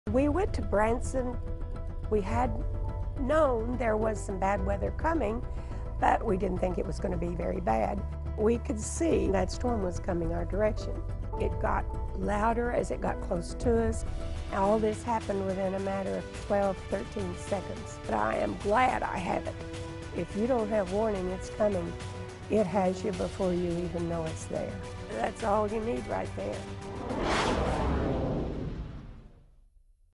We went to Branson. We had known there was some bad weather coming, but we didn't think it was going to be very bad. We could see that storm was coming our direction. It got louder as it got close to us. All this happened within a matter of 12, 13 seconds. But I am glad I have it. If you don't have warning it's coming, it has you before you even know it's there. That's all you need right there.